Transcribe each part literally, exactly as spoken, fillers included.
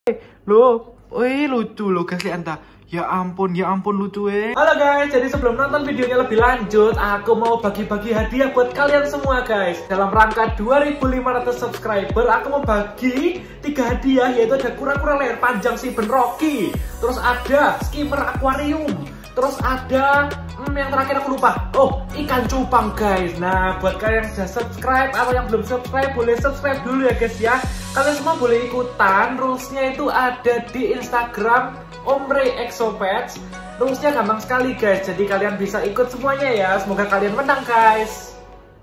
Loh, wih lucu loh guys, lihat entah. Ya ampun, ya ampun lucu eh. Halo guys, jadi sebelum nonton videonya lebih lanjut, aku mau bagi-bagi hadiah buat kalian semua guys. Dalam rangka dua ribu lima ratus subscriber, aku mau bagi tiga hadiah, yaitu ada kura-kura leher panjang si Ben Rocky, terus ada skimmer akuarium, terus ada hmm, yang terakhir aku lupa, oh ikan cupang guys. Nah buat kalian yang sudah subscribe atau yang belum subscribe, boleh subscribe dulu ya guys ya. Kalian semua boleh ikutan, rulesnya itu ada di Instagram Omre Exopets. Rulesnya gampang sekali guys, jadi kalian bisa ikut semuanya ya. Semoga kalian menang guys.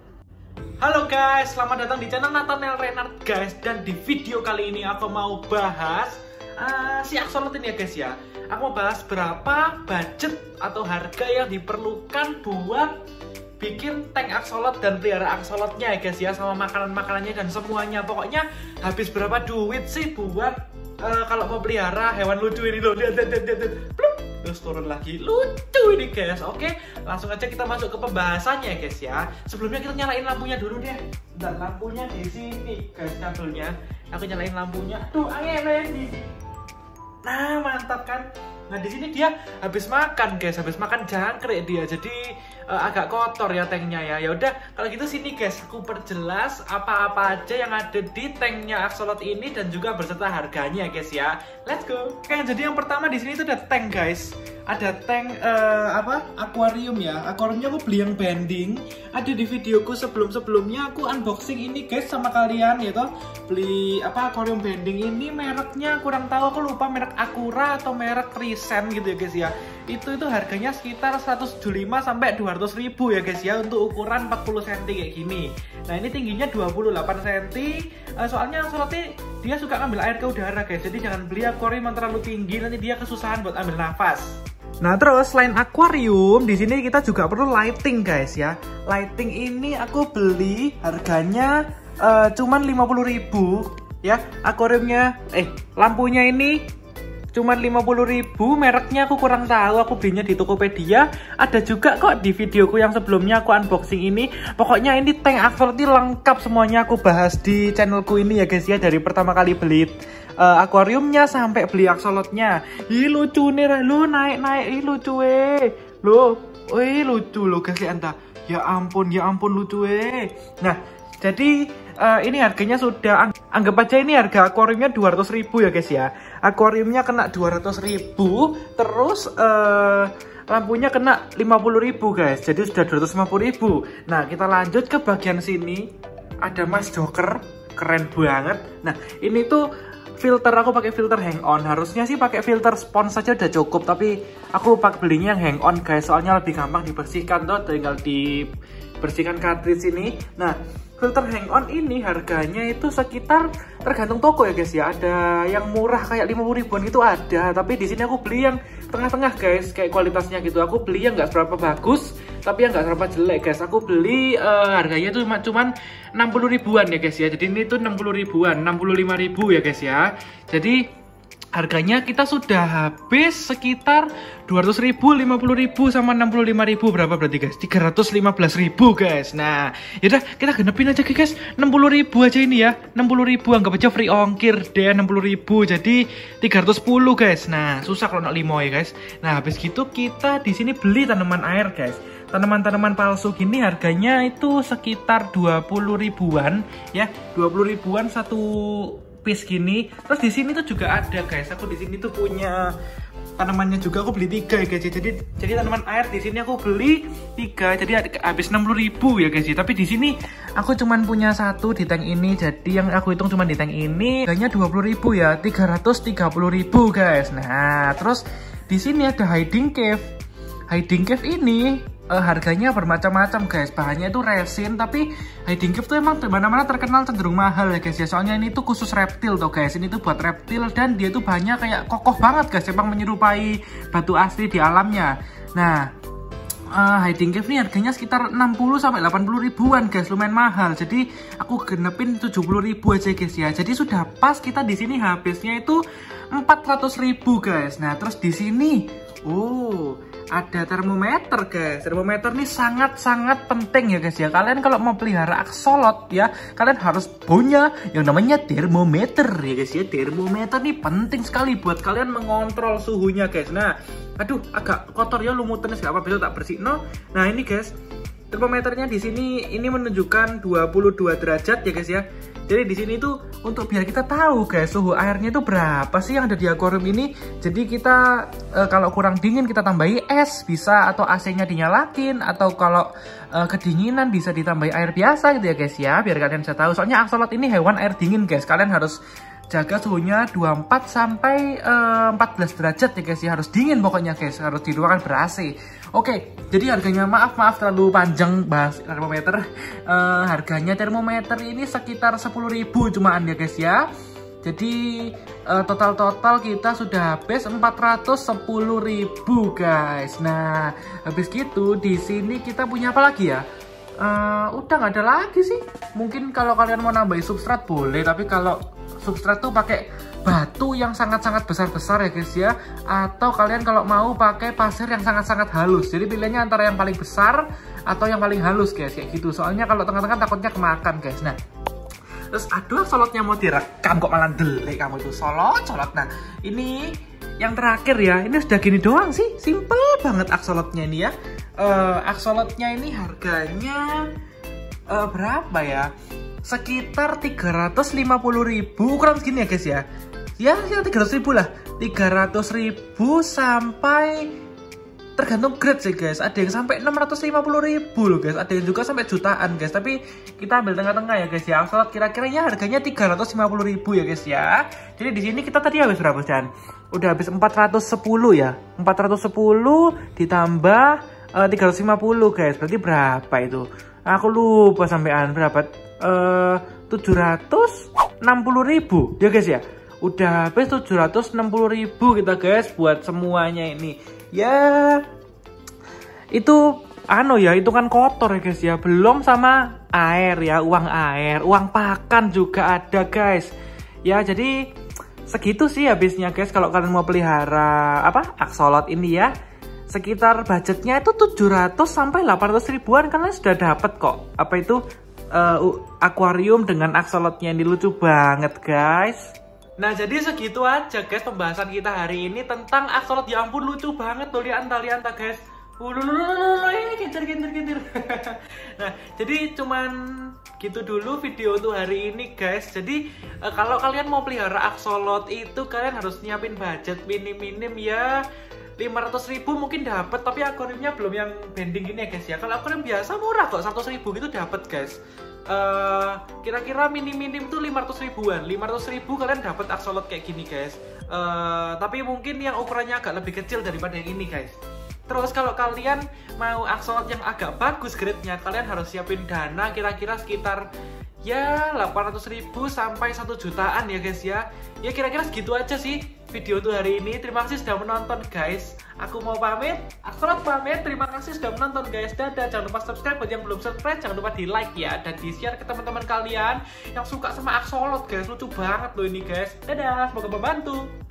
Halo guys, selamat datang di channel Nathaniel Renard guys. Dan di video kali ini aku mau bahas uh, si Axolot ini ya guys ya. Aku mau bahas berapa budget atau harga yang diperlukan buat bikin tank axolot dan pelihara axolotnya ya guys ya, sama makanan-makanannya dan semuanya. Pokoknya habis berapa duit sih buat uh, kalau mau pelihara hewan lucu ini loh. Lihat, lihat, lihat, lihat. Terus turun lagi, lucu ini guys. Oke, langsung aja kita masuk ke pembahasannya ya guys ya. Sebelumnya kita nyalain lampunya dulu deh. Dan lampunya di sini guys, kabelnya. Aku nyalain lampunya. Tuh, angin di. Nah, mantap kan? Nah, di sini dia habis makan, guys. Habis makan jangkrik dia. Jadi uh, agak kotor ya tanknya ya. Ya udah, kalau gitu sini, guys. Aku perjelas apa-apa aja yang ada di tanknya axolot ini dan juga berserta harganya, guys ya. Let's go. Oke, jadi yang pertama di sini itu ada tank, guys. Ada tank uh, apa? Akuarium ya. Akuariumnya aku beli yang bending. Ada di videoku sebelum-sebelumnya aku unboxing ini, guys, sama kalian ya toh. Beli apa akuarium bending ini mereknya kurang tahu, aku lupa merek Akura atau merek Risen gitu ya guys ya. Itu itu harganya sekitar seratus tujuh puluh lima sampai dua ratus ribu ya guys ya, untuk ukuran empat puluh sentimeter kayak gini. Nah, ini tingginya dua puluh delapan sentimeter. Uh, soalnya axolotnya dia suka ngambil air ke udara guys. Jadi jangan beli akuarium yang terlalu tinggi, nanti dia kesusahan buat ambil nafas. Nah, terus selain akuarium, di sini kita juga perlu lighting guys ya. Lighting ini aku beli harganya uh, cuman lima puluh ribu ya. Akuariumnya eh lampunya ini cuman lima puluh ribu, mereknya aku kurang tahu, aku belinya di Tokopedia. Ada juga kok di videoku yang sebelumnya aku unboxing ini. Pokoknya ini tank axolot ini lengkap semuanya aku bahas di channelku ini ya guys ya, dari pertama kali beli Uh, akuariumnya sampai beli axolotnya. Ih lucu nih, lo naik-naik, ih lucu eh. Lo, wih lucu lo guys, lihat entah. Ya ampun, ya ampun lucu eh. Nah, jadi uh, ini harganya sudah, anggap aja ini harga akuariumnya dua ratus ribu ya guys ya. Akuariumnya kena dua ratus ribu, terus uh, lampunya kena lima puluh ribu guys. Jadi sudah dua ratus lima puluh ribu. Nah, kita lanjut ke bagian sini. Ada Mas Joker, keren banget. Nah, ini tuh filter, aku pakai filter hang on. Harusnya sih pakai filter spons saja udah cukup, tapi aku lupa belinya yang hang on guys, soalnya lebih gampang dibersihkan tuh, tinggal dibersihkan cartridge ini. Nah, filter hang on ini harganya itu sekitar, tergantung toko ya guys ya. Ada yang murah kayak lima puluh ribuan itu ada, tapi di sini aku beli yang tengah-tengah guys, kayak kualitasnya gitu. Aku beli yang nggak seberapa bagus, tapi yang nggak seberapa jelek guys. Aku beli uh, harganya tuh cuma cuman enam puluh ribuan ya guys ya. Jadi ini tuh enam puluh ribuan, enam puluh lima ribu ya guys ya. Jadi harganya kita sudah habis sekitar dua ratus ribu, lima puluh ribu, sama enam puluh lima ribu. Berapa berarti guys? tiga ratus lima belas ribu guys. Nah, yaudah kita genepin aja guys, enam puluh ribu aja ini ya. enam puluh ribu, anggap aja free ongkir deh, enam puluh ribu. Jadi tiga ratus sepuluh guys. Nah, susah kalau nak limo ya guys. Nah, habis gitu kita di sini beli tanaman air guys. Tanaman-tanaman palsu gini harganya itu sekitar dua puluh ribuan ya. dua puluh ribuan satu piece gini. Terus di sini tuh juga ada guys. Aku di sini tuh punya tanamannya juga, aku beli tiga ya guys. Jadi jadi tanaman air di sini aku beli tiga. Jadi habis enam puluh ribu ya guys. Tapi di sini aku cuman punya satu di tank ini. Jadi yang aku hitung cuman di tank ini harganya dua puluh ribu ya, tiga ratus tiga puluh ribu guys. Nah, terus di sini ada hiding cave. Hiding cave ini Uh, harganya bermacam-macam guys, bahannya itu resin, tapi hiding cave tuh emang dimana-mana terkenal cenderung mahal ya guys ya, soalnya ini tuh khusus reptil tuh guys, ini tuh buat reptil dan dia tuh bahannya kayak kokoh banget guys, emang menyerupai batu asli di alamnya. Nah, uh, hiding cave ini harganya sekitar enam puluh sampai delapan puluh ribuan guys, lumayan mahal. Jadi aku genepin tujuh puluh ribu aja guys ya. Jadi sudah pas kita di sini habisnya itu empat ratus ribu guys. Nah, terus di sini Uh, ada termometer guys. Termometer ini sangat-sangat penting ya guys ya. Kalian kalau mau pelihara axolot ya, kalian harus punya yang namanya termometer ya guys ya. Termometer ini penting sekali buat kalian mengontrol suhunya guys. Nah, aduh agak kotor ya lumutan, nggak apa-apa, besok tak bersih. No. Nah ini guys, termometernya di sini ini menunjukkan dua puluh dua derajat ya guys ya. Jadi di sini tuh untuk biar kita tahu guys suhu airnya itu berapa sih yang ada di akuarium ini. Jadi kita e, kalau kurang dingin kita tambahi es bisa, atau A C-nya dinyalakin, atau kalau e, kedinginan bisa ditambahi air biasa gitu ya guys ya, biar kalian bisa tahu. Soalnya axolot ini hewan air dingin guys. Kalian harus jaga suhunya dua puluh empat sampai empat belas derajat ya guys ya. Harus dingin pokoknya guys, harus di ruangan ber-A C. Oke, jadi harganya maaf maaf terlalu panjang bahas termometer. Uh, harganya termometer ini sekitar sepuluh ribu cumaan ya guys ya. Jadi uh, total-total kita sudah habis empat ratus sepuluh ribu guys. Nah, habis gitu di sini kita punya apa lagi ya? Uh, udah nggak ada lagi sih. Mungkin kalau kalian mau nambahin substrat boleh, tapi kalau substrat tuh pakai batu yang sangat-sangat besar-besar ya guys ya, atau kalian kalau mau pakai pasir yang sangat-sangat halus. Jadi pilihannya antara yang paling besar atau yang paling halus guys, kayak gitu. Soalnya kalau tengah-tengah takutnya kemakan guys. Nah, terus aduh axolotnya mau direkam kok malah delay kamu itu, solot solot. Nah ini yang terakhir ya, ini sudah gini doang sih, simple banget axolotnya ini ya. Uh, axolotnya ini harganya uh, berapa ya? Sekitar tiga ratus lima puluh ribu, ukuran segini ya guys ya. Ya, ya tiga ratus ribu lah. tiga ratus ribu sampai tergantung grade sih guys. Ada yang sampai enam ratus lima puluh ribu loh guys. Ada yang juga sampai jutaan guys. Tapi kita ambil tengah-tengah ya guys ya. Axolot kira-kiranya harganya tiga ratus lima puluh ribu ya guys ya. Jadi di sini kita tadi habis berapa Dan? Udah habis empat ratus sepuluh ya. empat ratus sepuluh ditambah uh, tiga ratus lima puluh guys. Berarti berapa itu? Aku lupa sampean berapa? Uh, tujuh ratus enam puluh ribu ya guys ya. Udah habis tujuh ratus enam puluh ribu kita guys buat semuanya ini. Ya itu ano ya, itu kan kotor ya guys ya. Belum sama air ya, uang air, uang pakan juga ada guys. Ya jadi segitu sih habisnya guys kalau kalian mau pelihara apa axolot ini ya. Sekitar budgetnya itu tujuh ratus sampai delapan ratus ribuan kalian sudah dapat kok. Apa itu uh, akuarium dengan axolotnya ini, lucu banget guys. Nah jadi segitu aja guys pembahasan kita hari ini tentang axolot. Ya ampun lucu banget tuh, lihat lihat guys. Ululululul, ini kintir kintir kintir. Nah jadi cuman gitu dulu video untuk hari ini guys. Jadi uh, kalau kalian mau pelihara axolot itu kalian harus nyiapin budget minim-minim ya lima ratus ribu mungkin dapat, tapi akuariumnya belum yang bending gini ya guys ya. Kalau akuarium biasa murah kok, seratus ribu gitu dapat guys. Uh, kira-kira minim-minim tuh lima ratus ribuan. lima ratus ribu kalian dapat axolot kayak gini guys. Uh, tapi mungkin yang ukurannya agak lebih kecil daripada yang ini guys. Terus kalau kalian mau axolot yang agak bagus grade-nya, kalian harus siapin dana kira-kira sekitar ya delapan ratus ribu sampai satu jutaan ya guys ya. Ya kira-kira segitu aja sih video untuk hari ini. Terima kasih sudah menonton guys. Aku mau pamit, axolot pamit. Terima kasih sudah menonton guys. Dadah, jangan lupa subscribe buat yang belum subscribe, jangan lupa di like ya, dan di share ke teman-teman kalian yang suka sama axolot guys. Lucu banget loh ini guys. Dadah, semoga membantu.